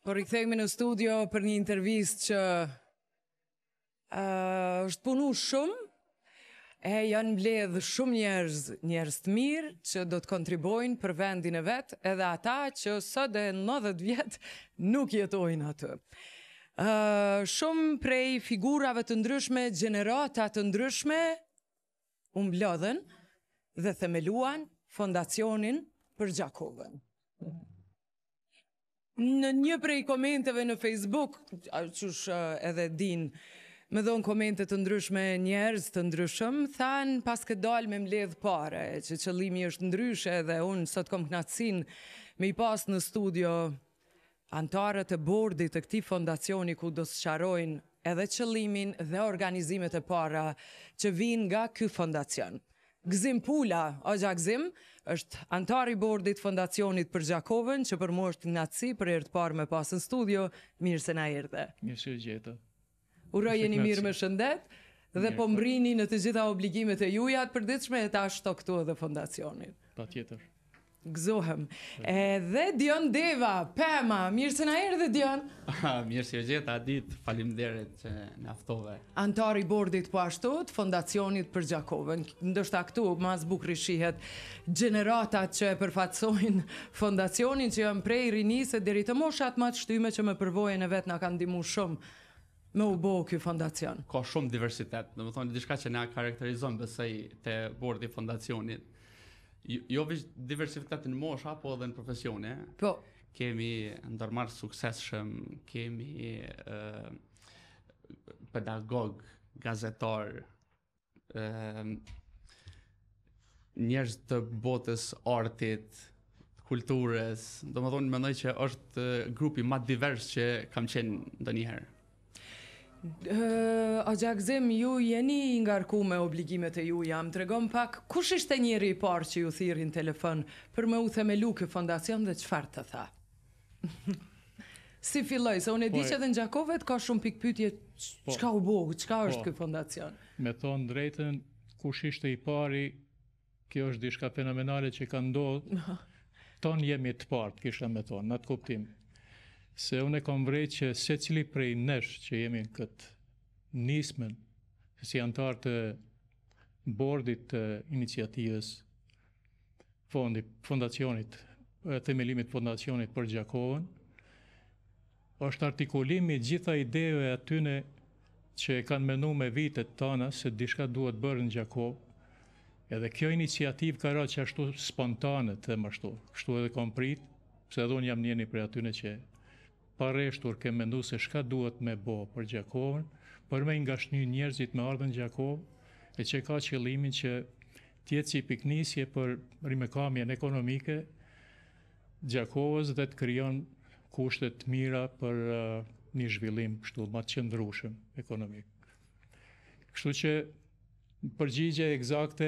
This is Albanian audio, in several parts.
Po rikthehemi në studio për një intervistë që është punu shumë e janë mbledh shumë njerëz të mirë që do të kontribojnë për vendin e vet, edhe ata që sot e 90 vjet nuk jetojnë aty. Shumë prej figurave të ndryshme, gjenerata të ndryshme u mblodhen dhe themeluan fondacionin për Gjakovën. Në një prej komenteve në Facebook, qysh edhe din, me dhonë komente të ndryshme njerëz të ndryshëm, thanë pas këtë dalë me mbledh pare, që qëllimi është ndryshe dhe unë sot kom knatësin me i pas në studio antarët e bordit të këtij fondacioni ku do sqarojnë edhe qëllimin dhe organizimet e para që vinë nga ky fondacion. Gzim Pula, Hoxha Gzim, është antar i bordit fondacionit për Gjakovën, që për mua është knatësi për herë të parë me pas në studio, mirë se na erdhe. Mirë se u gjeta. Uroj jeni mirë me shëndet dhe po mbrini në të gjitha obligimet e juja të përditshme e ta shto këtu edhe fondacionit. Patjetër. Gëzohem. Edhe Dion Deva, Pema, mirë se na erdhe Dion. Mirë se u gjeta, Adit, faleminderit që na ftove. Antar i bordit po ashtu të fondacionit për Gjakovën. Ndoshta këtu mas bukri shihet gjeneratat që e përfaqësojnë fondacionin që janë prej rinisë deri te moshat më të shtyme që me përvojën e vet na kanë ndihmuar shumë me u bo ky fondacion. Ka shumë diversitet, domethënë diçka që na karakterizon besoj te bordi i fondacionit. Jo vetëm diversitet në mosha, po edhe në profesione. Po. Kemi ndërmarrë suksesshëm, kemi pedagog, gazetar, njerëz të botës artit, kulturës, domethënë mendoj që është grupi më divers që kam qenë ndonjëherë. Hoxha Gzim, ju jeni ngarku me obligimet e juja, më tregon pak, kush ishte njeri i parë që ju thirrin telefon për me u themelu ky fondacion dhe çfarë të tha? Si filloi, se unë e di që edhe në Gjakovet ka shumë pikpyetje, çka u bë, çka është ky fondacion? Me thonë drejtën, kush ishte i pari, kjo është diçka fenomenale që ka ndodhur. Ton jemi të parë, kisha me thonë, në atë kuptim. Se unë e kom vrejt që se cili prej nesh që jemi në këtë nismen, si antar të bordit të iniciativës fondacionit, themelimit fondacionit për Gjakovën, është artikulimi gjitha ideve atyne që kanë menu me vitet tona se diçka duhet bërë në Gjakovë, edhe kjo iniciativë ka ra që ashtu spontane të më ashtu, kështu edhe kom prit, se edhe unë jam njeni për atyne që pareshtur ke mendu se shka duhet me bo për Gjakovën, për me ngashny njerëzit me ardhën Gjakovë, e që ka qëllimin që tjetë si piknisje për rimekamjen ekonomike Gjakovës dhe të kryon kushtet mira për një zhvillim kështu ma të qëndrushëm ekonomik. Kështu që përgjigje eksakte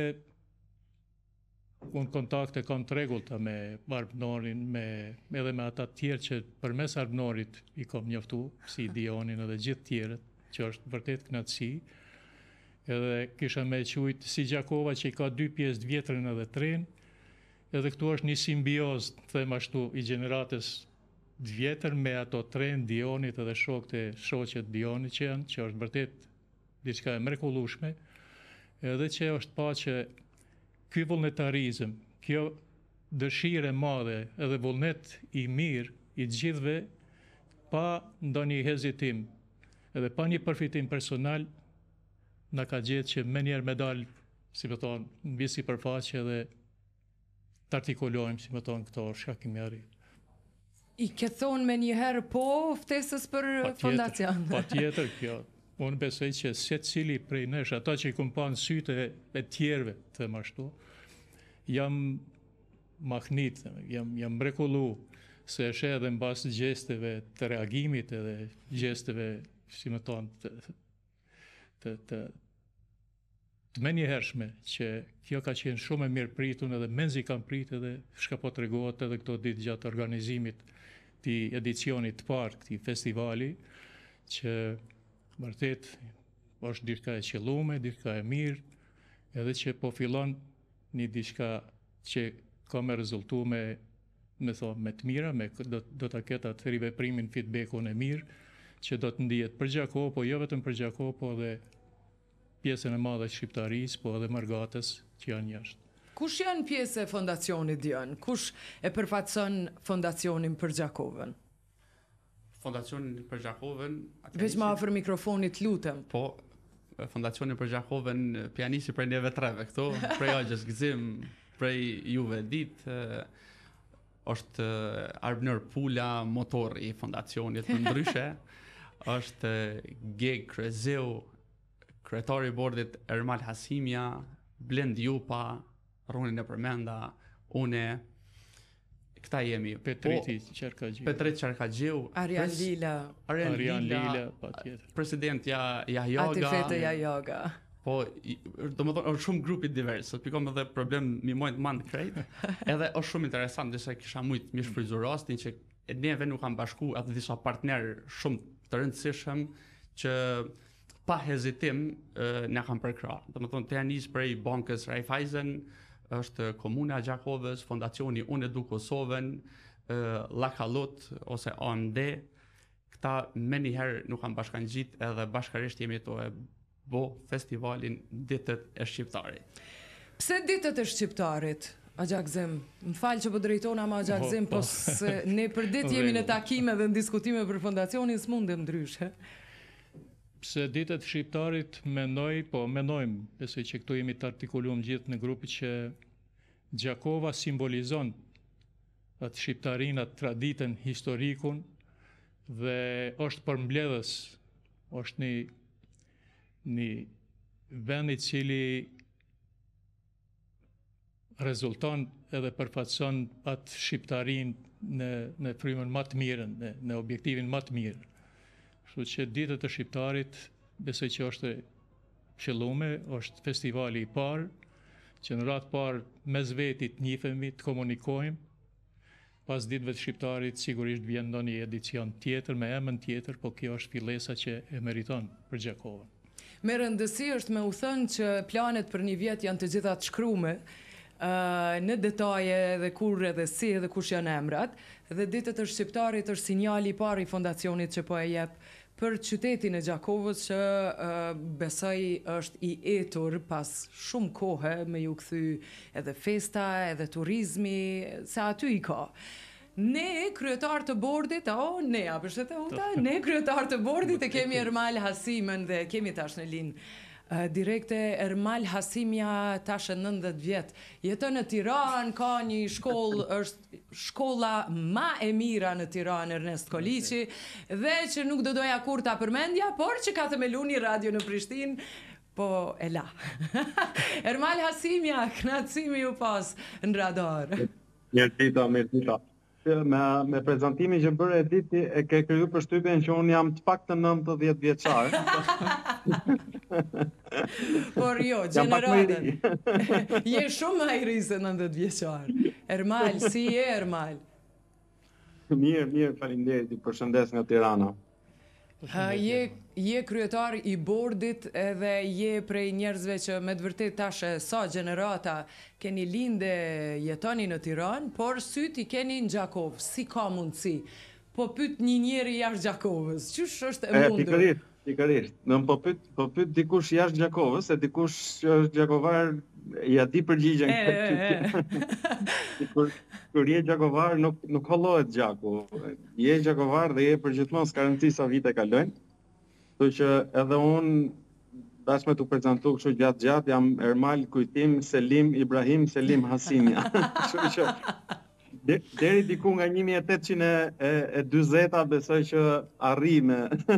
unë kontakte kam të rregullta me Arbënorin, edhe me ata tjerë që përmes Arbënorit i kom njoftu, si Dionin edhe gjithë tjerët, që është vërtet knatësi, edhe kisha me qujtë si Gjakova që i ka 2 pjesë të vjetrën edhe 3, edhe këtu është një simbios, them ashtu, i gjeneratës të vjetër me ato 3 Dionit edhe shoqet Dionit që janë, që është vërtet diçka e mrekullueshme, edhe që është pa që ky vullnetarizëm, kjo dëshire madhe edhe vullnet i mirë i gjithve, pa ndonjë hezitim edhe pa një përfitim personal, na ka gjetë që me njerë me dalë, si më thonë, në bisi përfaqe dhe të artikulojmë, si më thonë, këto shka kemi arrit. I ke thonë me njëherë po ftesës për fondacion? Pa tjetër kjo. Unë besoj që se cili prej nesh, ata që i kumë pa në syte e tjerve, të më ashtu, jam mahnit, jam mrekullu, se është edhe në basë gjesteve të reagimit edhe gjesteve, si më tonë, të menjëhershme, që kjo ka qenë shumë e mirë pritun edhe menzi kam prit edhe shka po të regohet edhe këto ditë gjatë organizimit të edicionit të parë këti festivali, që vërtet është diçka e qellume, diçka e mirë, edhe që po fillon një diçka që ka me rezultu me me thonë me të mira, do ta ketë atë riveprimin, feedbackun e mirë, që do të ndihet për Gjakovë, po jo vetëm për Gjakovë, po edhe pjesën e madhe të shqiptarisë, po edhe Margatës që janë jashtë. Kush janë pjesë e fondacionit Dion? Kush e përfaqëson fondacionin për Gjakovën? Fondacionin për Gjakovën... Veç ma afër mikrofonit, lutem. Po, fondacionin për Gjakovën, pianisti prej neve treve këto, prej Agjës Gëzim, prej juve ditë, është Arbner Pula, motor i fondacionit më ndryshe, është Geg Krezeu, kryetari i bordit Ermal Hasimja, Blend Jupa, Ronin e përmenda, une, këta jemi. Petriti Qerkagjiu. Petrit Qerkagjiu. Arjan Lila. Arjan Lila, patjetër. President Jajoga. Atifete Jajoga. Po, do më thonë, është shumë grupi divers, sot pikom edhe problem mi mojnë mandë krejt, edhe është shumë interesant, disa kisha mujtë mi shfryzu rastin që neve nuk kam bashku atë disa partnerë shumë të rëndësishëm që pa hezitim ne kam përkra. Do më thonë, të janis prej bankës Raiffeisen, është Komuna e Gjakovës, Fondacioni Unë Edu Kosovën, Lakalot ose AMD, këta me njëherë nuk kam bashkangjit edhe bashkarisht jemi të e bo festivalin Ditët e Shqiptarit. Pse Ditët e Shqiptarit? Agja Gëzim, më falë që po drejtona ma Agja Gëzim, po se ne për ditë jemi në takime dhe në diskutime për fondacionin s'mundem ndryshe. Pse Ditët e Shqiptarit mendojmë, besoj që këtu jemi të artikuluar gjithë në grupi që Gjakova simbolizon atë shqiptarinë, atë traditën, historikun dhe është përmbledhës, është një vend i cili rezulton edhe përfaqëson atë shqiptarinë në frymën më të mirën, në objektivin më të mirë. Kështu që Ditët e Shqiptarit besoj që është qëllume, është festivali i parë, që në ratë parë mes vetit njihemi, të komunikojmë. Pas Ditëve të Shqiptarit sigurisht vjen ndonjë edicion tjetër me emën tjetër, po kjo është fillesa që e meriton për Gjakovën. Me rëndësi është me u thënë që planet për një vjet janë të gjitha të shkrume, në detaje dhe kur edhe si edhe kush janë emrat, dhe Ditët e Shqiptarit është sinjali i parë i fondacionit që po e jep për qytetin e Gjakovës që besoj është i etur pas shumë kohë me ju kthy edhe festa, edhe turizmi, se aty i ka. Ne kryetar të bordit, ne kryetar të bordit e kemi Ermal Hasimën dhe kemi tash në linë direkte. Ermal Hasimja tash e 90 vjet. Jeton në Tiranë, ka një shkollë, është shkolla ma e mira në Tiranë, Ernest Koliçi, dhe që nuk do doja kur ta përmendja, por që ka themelu një radio në Prishtinë, po e la. Ermal Hasimja, kënaqësimi ju pas në radar. Mirëtita. Me prezantimin që bërë Editi, e ke kriju përshtypjen që unë jam të paktën 90 vjeçar. Por jo, gjeneratën. Je shumë më i ri se 90 vjeçar. Ermal, si je Ermal? Mirë, faleminderit, ju përshëndes nga Tirana. Je kryetar i bordit edhe je prej njerëzve që me të vërtet tash sa gjenerata keni linde jetoni në Tiranë, por syti keni në Gjakovë. Si ka mundësi? Po pyet një njeri jashtë Gjakovës. Qysh është e mundur? Pikërisht. Po pyet dikush jashtë Gjakovës, e dikush që është gjakovar ja di përgjigjen. Kur je gjakovar nuk hollohet gjaku. Je gjakovar dhe je përgjithmonë, s'ka rëndësi sa vite kalojnë. Kështu që edhe unë dash me t'u prezantu kështu gjatë jam Ermal Kujtim Selim Ibrahim Selim Hasimja. Kështu që deri diku nga 1840 besoj që arri me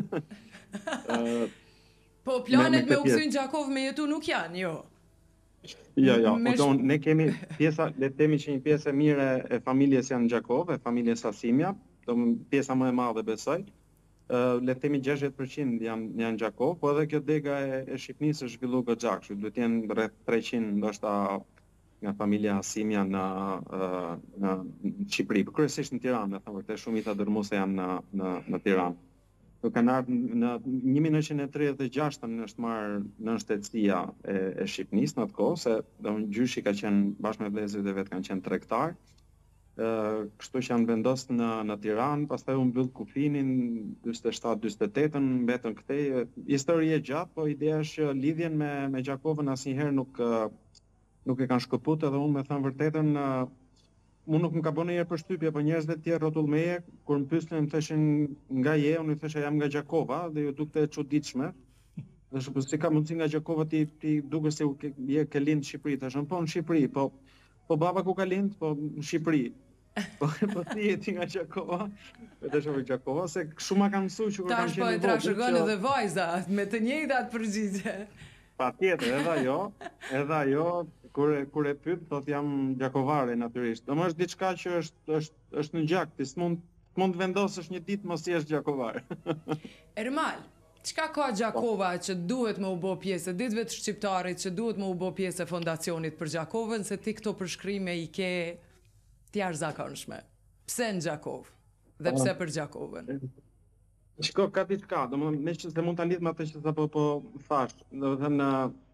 Po planet me u kthy në Gjakovë me jetu nuk janë, jo. Jo, ne kemi pjesa, le të themi që një pjesë e mire e familjes janë në Gjakovë, e familjes Hasimja, pjesa më e madhe besoj. Le të themi 60% janë në Gjakovë, po edhe kjo dega e Shqipnisë është zhvillu goxha, kështu duhet jenë rreth 300 ndoshta nga familja Hasimja në Shqipëri, por kryesisht në Tiranë, thënë vërtet shumica dërmuese janë në Tiranë. Kanë ardhur në 1936 është marrë nënshtetësia e Shqipnisë në atë kohë, se gjyshi ka qenë bashkë me vëllezërit e vet kanë qenë tregtar. Kështu që janë vendosur në Tiranë, pastaj u mbyll kufinin 47-48, mbetën këtej. Histori e gjatë, po ideja është që lidhjen me Gjakovën asnjëherë nuk e kanë shkëput, edhe unë me thënë vërtetën, unë nuk më ka bënë ndonjëherë përshtypje, po njerëzve të tjerë rrotull meje, kur më pyesnin më thëshin nga je, unë i thësha jam nga Gjakova dhe ju dukte e çuditshme. Dhe po si ka mundësi nga Gjakova ti duket se je ke lind në Shqipëri, thashën po në Shqipëri, po baba ku ka lind, po në Shqipëri. Po ti je ti nga Gjakova, vetë shoh Gjakova se kështu ma kanë mësuar që kur kanë Tash po qenë e trashëgon edhe vajza me të njëjtat përgjigje. Patjetër, edhe ajo kur e pyet thot jam gjakovare natyrisht. Domosht është diçka që është në gjak, ti s'mund vendosësh një ditë mos jesh gjakovar. Ermal, çka ka Gjakova që duhet me u bë pjesë e ditëve të shqiptarit, që duhet me u bë pjesë e fondacionit për Gjakovën, se ti këto përshkrime i ke të jashtëzakonshme. Pse në Gjakovë? Dhe pse për Gjakovën? Shiko, ka diçka, domethënë me që se mund ta lidh me atë që sapo po thash, domethënë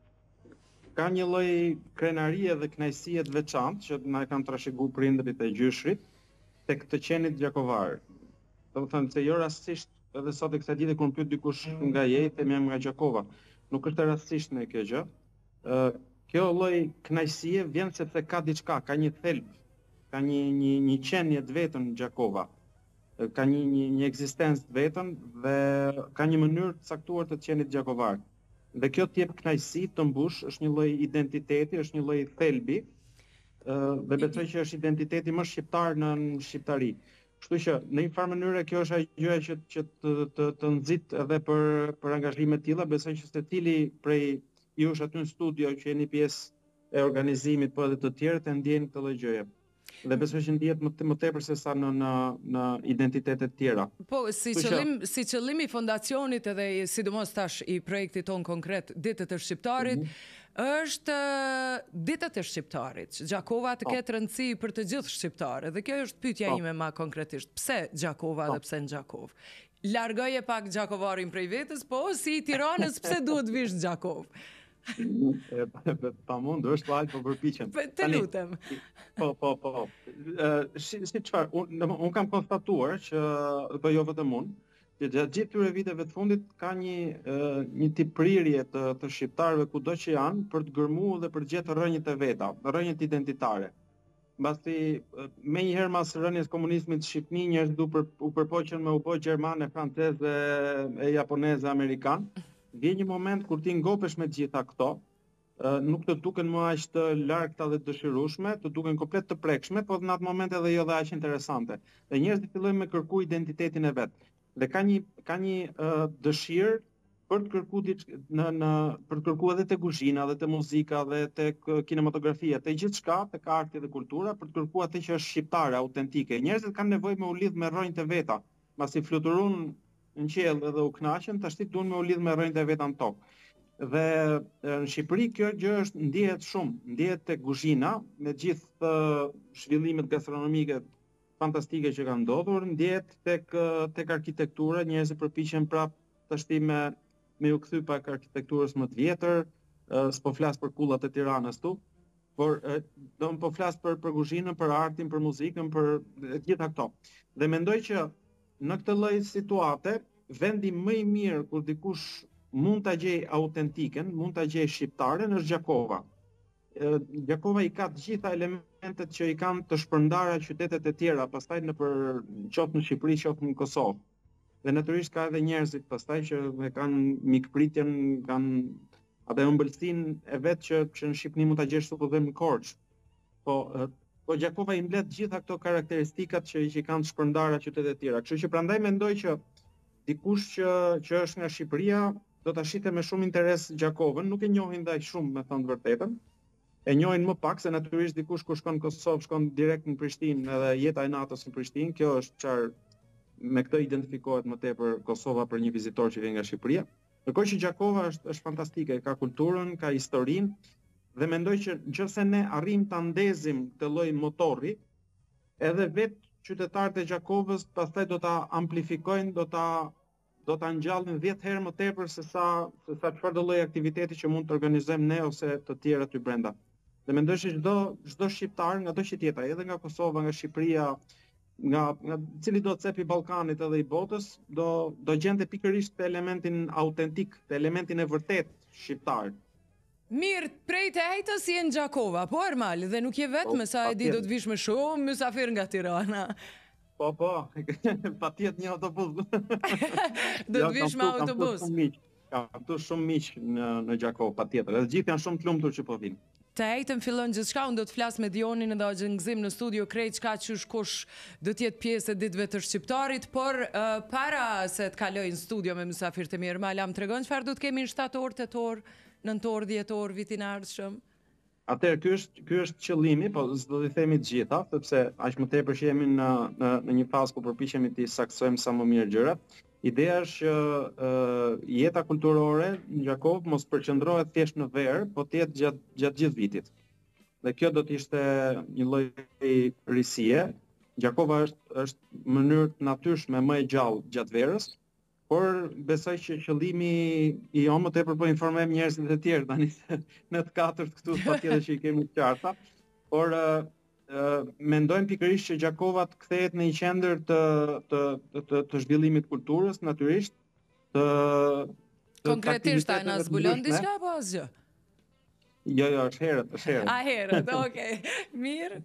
ka një lloj krenarie dhe kënaqësie të veçantë që na e kanë trashëguar prindërit e gjyshrit tek të qenit gjakovar. Domethënë se jo rastësisht edhe sot e kësaj dite kur më pyet dikush nga je, them jam nga Gjakova. Nuk është e rastësishme kjo gjë. Kjo lloj kënaqësie vjen sepse ka diçka, ka një thelb, ka një qenie të vetën Gjakova. Ka një ekzistencë të vetën dhe ka një mënyrë të caktuar të qenit gjakovar. Dhe kjo të jep kënaqësi, të mbush, është një lloj identiteti, është një lloj thelbi, dhe besoj që është identiteti më shqiptar në shqiptari. Kështu që në një farë mënyrë kjo është ajo gjë që të nxit edhe për angazhime të tilla, besoj që secili prej jush aty në studio që jeni pjesë e organizimit po edhe të tjerët e ndjejnë këtë lloj gjëje. Dhe besoj që ndihet më tepër se sa në identitetet tjera. Po, si qëllim i fondacionit edhe sidomos tash i projektit ton konkret, Ditët e Shqiptarit, është Ditët e Shqiptarit. Gjakova të ketë rëndësi për të gjithë shqiptarët. Dhe kjo është pyetja ime ma konkretisht. Pse Gjakova dhe pse në Gjakovë? Largoje pak Gjakovarin prej vetës, po si i Tiranës pse duhet vish në Gjakovë? Pamundur, është po përpiqem. Të lutem. Po. Si çfarë? Unë kam konstatuar që, po jo vetëm unë, që gjatë gjithë këtyre viteve të fundit ka një tip prirje të shqiptarëve kudo që janë për të gërmuar dhe për të gjetur rrënjët e veta, rrënjët identitare. Mbasi menjëherë mas rënies komunizmit në Shqipëri njerëzit u përpoqën me u bë gjermane, franceze, japoneze, amerikan. Vjen një moment kur ti ngopesh me gjitha këto, nuk të duken më aq të largta dhe të dëshirueshme, të duken komplet të prekshme, por në atë moment edhe jo dhe aq interesante. Dhe njerëzit fillojnë me kërku identitetin e vet. Dhe ka një dëshirë për të kërkuar edhe te kuzhina, dhe te muzika, dhe tek kinematografia, te gjithçka, tek arti dhe kultura, për të kërkuar atë që është shqiptare, autentike. Njerëzit kanë nevojë me u lidh me rrënjët e veta, pasi fluturun në qiell edhe u kënaqën, tashti duan me u lidh me rrënjët e veta në tokë. Dhe në Shqipëri kjo gjë ndihet shumë, ndihet tek kuzhina, me gjithë zhvillimet gastronomike fantastike që kanë ndodhur, ndihet tek arkitektura, njerëzit përpiqen prap tashti me u kthy pak arkitekturës më të vjetër, s'po flas për kullat e Tiranës tu, por do po flas për kuzhinën, për artin, për muzikën, për gjitha këto. Dhe mendoj që në këtë lloj situate, vendi më i mirë kur dikush mund ta gjej autentiken, mund ta gjej shqiptaren, është Gjakova. Gjakova i ka të gjitha elementet që i kanë të shpërndara qytetet e tjera, pastaj qoftë në Shqipëri, qoftë në Kosovë. Dhe natyrisht ka edhe njerëzit pastaj që kanë mikpritjen, kanë atë ëmbëlsinë e vet që në Shqipëri mund ta gjesh supozojmë në Korçë. Po Gjakova i mbledh gjitha këto karakteristikat që i kanë të shpërndara qytetet e tjera. Kështu që prandaj mendoj që dikush që është nga Shqipëria do ta shite me shumë interes Gjakovën, nuk e njohin dhe aq shumë, me thënë të vërtetën. E njohin më pak se natyrisht dikush kur shkon në Kosovë shkon direkt në Prishtinë, edhe jeta e natës në Prishtinë, kjo është çfarë me këtë identifikohet më tepër Kosova për një vizitor që vjen nga Shqipëria. Ndërkohë që Gjakova është fantastike, ka kulturën, ka historinë, dhe mendoj që nëse ne arrim ta ndezim këtë lloj motorri, edhe vetë qytetarët e Gjakovës pastaj do ta amplifikojnë, do ta ngjallin 10 herë më tepër se sa çfarëdo lloj aktiviteti që mund të organizojmë ne ose të tjerë aty brenda. Dhe mendoj se çdo shqiptar nga do që tjetra, edhe nga Kosova, nga Shqipëria, nga cili do të cep i Ballkanit edhe i botës, do gjente pikërisht të elementin autentik, të elementin e vërtet shqiptar. Mirë, prej të ejtës je në Gjakova, po Ermal, dhe nuk je vetëm, sa e di do të vish me shumë mysafir nga Tirana. Po, patjetër një autobus. Do të vish me autobus. Kam këtu shumë miq në Gjakov, patjetër. Edhe gjithë janë shumë të lumtur që po vinë. Të ejtën fillon gjithçka, unë do të flas me Dionin edhe gjë ngzim në studio krejt çka qysh kush do të jetë pjesë e ditëve të shqiptarit, por para se të kaloj në studio me mysafirët e mirë, Ermal, më tregon çfarë do të kemi në 7 orë, 8 orë, 9 orë, 10 orë vitin ardhshëm? Atëherë ky është qëllimi, po s'do t'i themi të gjitha, sepse aq më tepër që jemi në një fazë ku përpiqemi të saksojmë sa më mirë gjërat. Ideja është që jeta kulturore në Gjakov mos përqendrohet thjesht në verë, po të jetë gjatë gjithë vitit. Dhe kjo do të ishte një lloj risie. Gjakova është mënyrë të natyrshme më e gjallë gjatë verës, por besoj që qëllimi i jo më tepër po informojmë njerëzit e tjerë tani në të katërt këtu patjetër që i kemi të qarta, por mendojmë pikërisht që Gjakova të kthehet në një qendër të zhvillimit kulturës, natyrisht, konkretisht ta na zbulon diçka apo asgjë? Jo, është herët. A herët, okay. Mirë.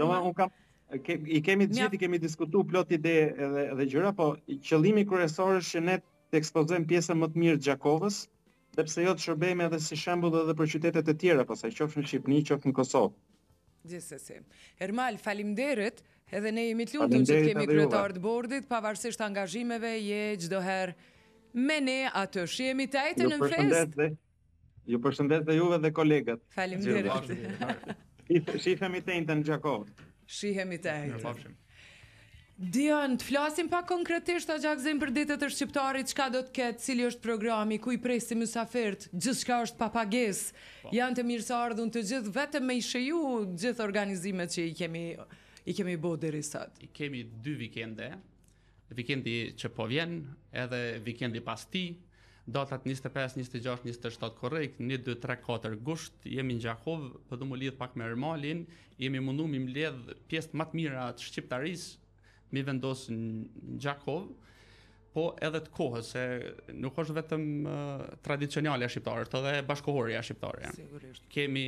I kemi të gjithë, i kemi diskutuar plot ide edhe gjëra, po qëllimi kryesor është që ne të ekspozojmë pjesën më të mirë të Gjakovës, dhe pse jo të shërbejmë edhe si shembull edhe për qytetet e tjera, pastaj qoftë në Shqipëri, qoftë në Kosovë. Gjithsesi. Ermal, faleminderit, edhe ne jemi të lumtur që kemi kryetar të bordit, pavarësisht angazhimeve, je çdo herë me ne atë. Shihemi të ejtën në fest. Ju përshëndet dhe juve dhe kolegat. Faleminderit. Shihemi të ejtën në Gjakov. Shihemi të ejtën. Dion, të flasim pak konkretisht a gjakzim për ditët e shqiptarit, çka do të ketë, cili është programi, ku i presim mysafirët, gjithçka është pa pagesë. Janë të mirëseardhun të gjithë, vetëm me i sheju gjithë organizimet që i kemi bërë deri sot. I kemi 2 vikende, vikendi që po vjen, edhe vikendi pas tij, datat 25, 26, 27 korrekt, 1, 2, 3, 4 gusht, jemi në Gjakov, po do mu lidh pak me Ermalin, jemi mundu mi mbledh pjesë më të mira të shqiptarisë, mi vendosë në Gjakov, po edhe të kohës, se nuk është vetëm tradicionale e shqiptarët, edhe bashkohore e shqiptare. Sigurisht. Kemi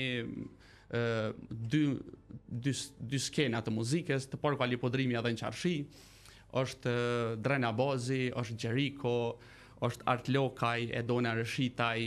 dy skena të muzikës, të parku Alipodrimi edhe në Qarshi, është Drena Bazi, është Gjeriko, është Art Lokaj, Edona Rëshitaj,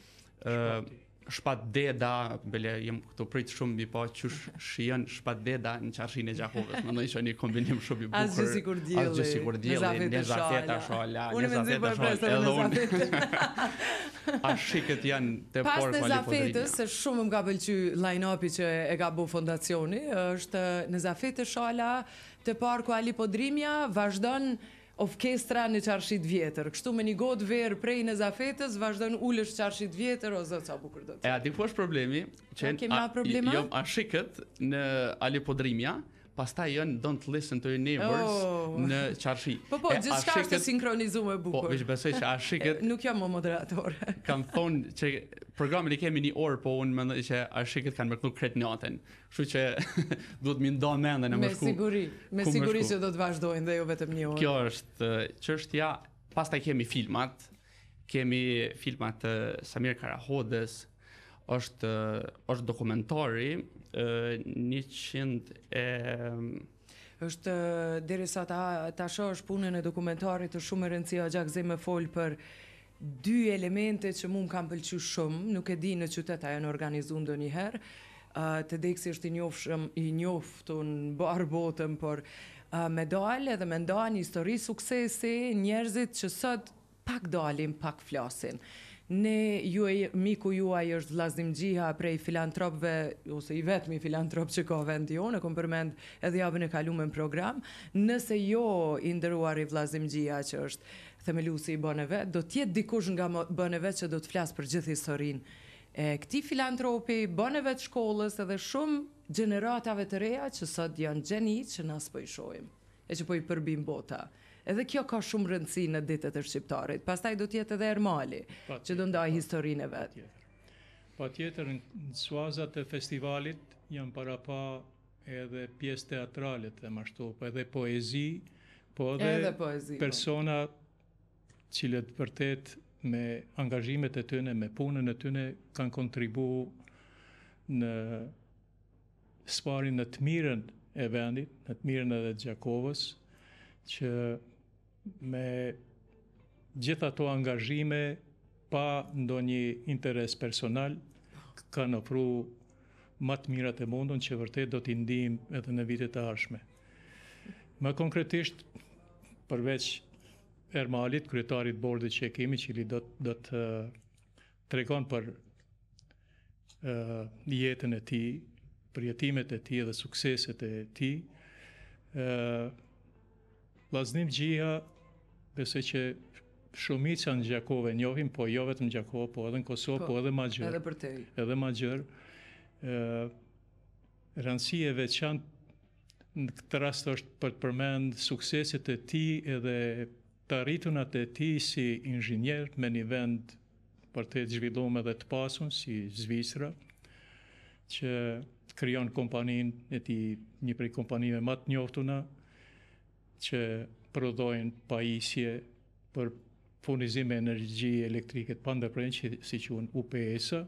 Shpat Deda, bele jem këtu prit shumë mi pa qysh shijen Shpat Deda në Qarshin e Gjakovës. Mendoj që një kombinim shumë i bukur. Asgjë sikur dielli. Asgjë sikur dielli, Nezafeta Shala, Nezafeta Shala. Edhe unë. A shikët janë të pas porku Alipodrimja. Nezafetës, se shumë më ka pëlqy line-upi që e ka bu fondacioni, është Nezafeta Shala të parku Alipodrimja, vazhdon orkestra në Qarshit vjetër. Kështu me një godë verë prej Nezafetës, vazhdon ulësh Qarshit vjetër, o zot sa bukur do të. E a di ku është problemi? Kemi problema? Jo, a shikët në Alipodrimja, pastaj janë Don't Listen to Your Neighbors në Qarshi. Po, gjithçka është sinkronizuar bukur. Po, vish besoj që a shikët nuk jam më moderator. Kam thonë që programin i kemi 1 orë, po unë mendoj që a shikët kanë mërknu kret natën. Kështu që duhet mi ndo mendën e më shku. Me siguri që do të vazhdojnë dhe jo vetëm 1 orë. Kjo është çështja. Pastaj kemi filmat. Kemi filmat të Samir Karahodës, është dokumentari 100 është derisa ta shohësh punën e dokumentarit të shumë e rëndësishme gjakzim me fol për 2 elemente që mua m'kan pëlqyer shumë, nuk e di në qytet a janë organizuar ndonjëherë. TEDx është i njoftun bar botën, por me dalë edhe me nda një histori suksesi, njerëzit që sot pak dalin, pak flasin. Ne, miku juaj është Vllazim Xhiha prej filantropëve, ose i vetmi filantrop që ka vendi jonë, e kom përmend edhe javën e kaluar në program. Nëse jo i nderuari Vllazim Xhiha, që është themeluesi i Baneve, do t'jetë dikush nga Baneve që do të flasë për gjithë historinë e këtij filantropi, Baneve të shkollës edhe shumë gjeneratave të reja që sot janë gjeni që na s'po i shohim e që po i përbim bota. Edhe kjo ka shumë rëndësi në ditët e shqiptarit. Pastaj do t'jetë edhe Ermali, që do ndaj historinë e vet. Patjetër në suazat e festivalit janë para pa edhe pjesë teatrale, them ashtu, po edhe poezi, po Edhe edhe poezi, po. persona cilët vërtet me angazhimet e tyre, me punën e tyre kanë kontribu në sfarin në të mirën e vendit, në të mirën edhe të Gjakovës, që me gjitha ato angazhime pa ndonjë interes personal kanë ofru më të mirat e mundun që vërtet do t'i ndijmë edhe në vitet e ardhshme. Më konkretisht, përveç Ermalit, kryetarit bordit që e kemi, cili do të tregon për jetën e tij, për jetimet e tij dhe sukseset e tij, Vllaznim Gjia, besoj që shumica në Gjakove njohin, po jo vetëm në Gjakove, po edhe në Kosovë, po edhe ma gjërë. Edhe për te. Edhe ma gjërë. Rëndësi e veçantë në këtë rast është për të përmend sukseset e tij edhe të arritunat e tij si inxhinier me një vend për të zhvilluar edhe të pasun si Zvicra, që krijon kompaninë e tij, një prej kompanive më të njoftuna, që prodhojnë pajisje për furnizim e energji elektrike të pandërprenjë, si quhen UPS-a.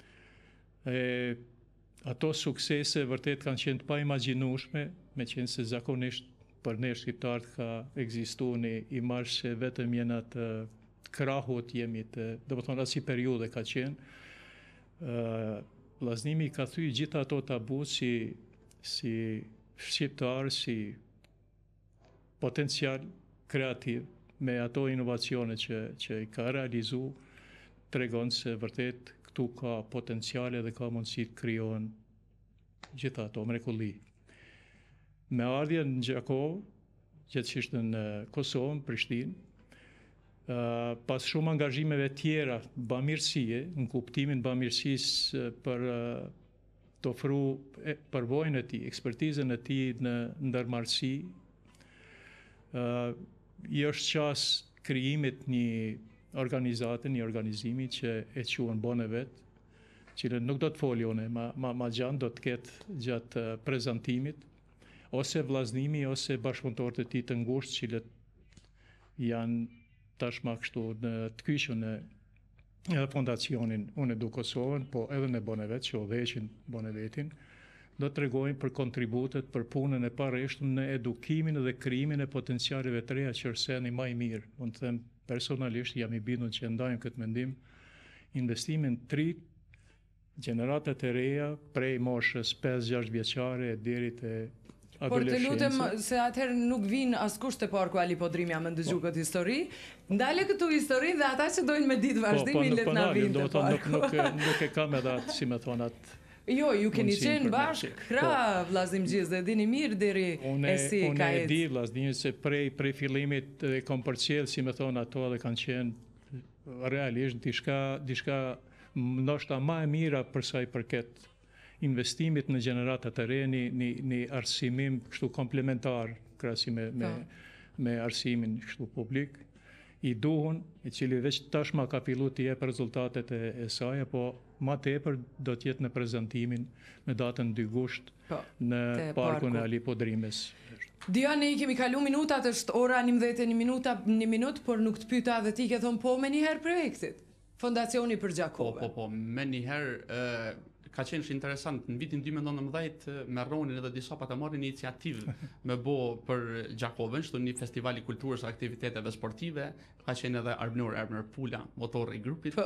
Ato suksese vërtet kanë qenë të paimagjinueshme, meqense se zakonisht për ne shqiptarët ka ekzistuar një imazh që vetëm jena të krahut jemi të, domethënë asnjë periudhë ka qenë. Vllaznimi ka thyer gjitha ato tabu si shqiptar, si potencial kreativ, me ato inovacione që i ka realizu, tregon se vërtet këtu ka potenciale dhe ka mundësi të krijohen gjitha ato mrekulli. Me ardhjen në Gjakovë, gjithësisht në Kosovë, Prishtinë, pas shumë angazhimeve tjera bamirësie, në kuptimin bamirësisë për të ofru përvojën e tij, ekspertizën e tij në ndërmarrësi, i është qas krijimit një organizate, një organizimi që e quhen Bonevet, që nuk do të foljone, ma gjanë do të ketë gjatë prezentimit, ose vllaznimi, ose bashkëpunëtorët e tij të ngushtë, cilët janë tashmë kështu në të kyçën e fondacionin Unë Edu Kosovën, po edhe në Bonevet, që udhëheqin Bonevetin, do të tregojnë për kontributet, për punën e pareshtur në edukimin dhe krijimin e potencialeve të reja që është një më i mirë. Unë të them personalisht jam i bindur që ndajmë këtë mendim, investimin të ri, gjeneratat e reja prej moshës 5-6 vjeçare deri te adoleshenca. Por të lutem se atëherë nuk vinë askush te parku Ali Podrimi më dëgju këtë histori. Ndale këtu histori dhe ata që dojnë me ditë vazhdimin le të na vinë te parku. Nuk e kam edhe atë, si më thon atë. Jo, ju keni qenë bashkë krah Vllaznim Gjis dhe dini mirë deri e si ka Unë e di vllaznimin se prej fillimit e kom përcjell, si më thon ato, dhe kanë qenë realisht diçka ndoshta më e mira për sa i përket investimit në gjeneratat e re, një arsimim kështu komplementar krahasim me arsimin kështu publik, i duhun, i cili veç tashma ka fillu të jep rezultatet e saj, po ma tepër do të jetë në prezantimin në datën 2 gusht në parkun e Ali Podrimes. Diane, i kemi kalu minutat, është ora 11 minutë, por nuk të pyeta dhe ti ke thonë po me njëherë projektit. Fondacioni për Gjakove. Po, me njëherë ka qenë interesant. Në vitin 2019 me Ronin edhe disa pa të marrin iniciativë me bo për Gjakovën, shtu një festival i kulturës e aktiviteteve sportive, ka qenë edhe Arbnur Pula, motor i grupit.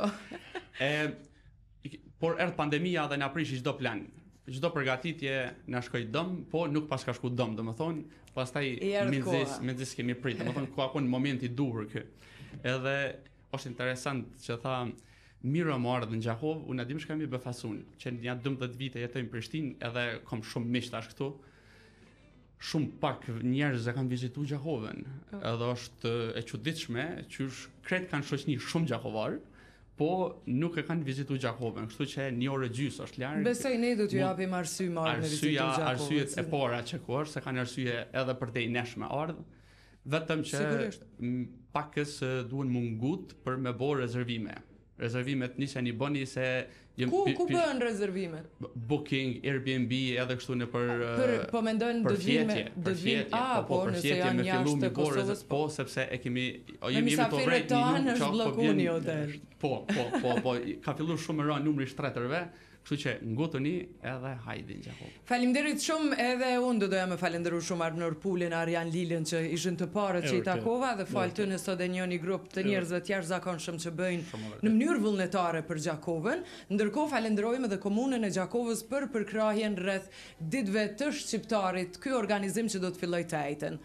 Por erdhë pandemia dhe na prishi çdo plan. Çdo përgatitje na shkoi dëm, po nuk pas ka shku dëm, domethënë, pastaj midis kemi prit, domethënë ku akon momenti i duhur kë. Edhe është interesant që tha mirë më ardhë në Gjakovë, unë adim shkami befasun, që një 12 vite jetoj në Prishtinë, edhe kom shumë miq tash këtu. Shumë pak njerëz e kanë vizitu Gjakovën, edhe është e çuditshme që krejt kanë shoqëni shumë gjakovar, po nuk e kanë vizitu Gjakovën, kështu që 1 orë e gjysmë është larg. Besoj ne do t'ju japim arsye marrë me vizitu Gjakovën. Arsyet e para që ku është, se kanë arsye edhe për te i neshme ardhë, vetëm që pakës duhen mungut për me bo rezervime. rezervimet niseni bëni se Ku bëhen rezervimet? Booking, Airbnb, edhe kështu në Po mendojnë do të vinë, po nëse janë jashtë Kosovës, po sepse e kemi me mysafirët tanë është bllokuni hotel. Po, ka filluar shumë rënë numri i shtretërve. Kështu që ngutuni edhe hajde në Gjakov. Faleminderit shumë, edhe unë doja me falenderu shumë Arnur Pulin, Arjan Lilën që ishin të parët që i takova dhe falë të nësot dhe një grup të njerëzve të jashtëzakonshëm që bëjnë në mënyrë vullnetare për Gjakovën. Ndërkohë falenderojmë edhe komunën e Gjakovës për përkrahjen rreth ditëve të shqiptarit, ky organizim që do të filloj të ejten.